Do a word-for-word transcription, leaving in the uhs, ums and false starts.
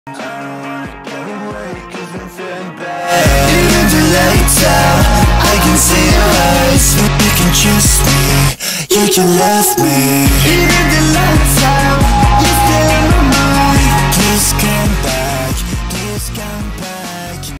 I don't wanna go away cause I'm feeling bad. Even the lights out, I can see your eyes. You can trust me, you can love me. Even the lights out.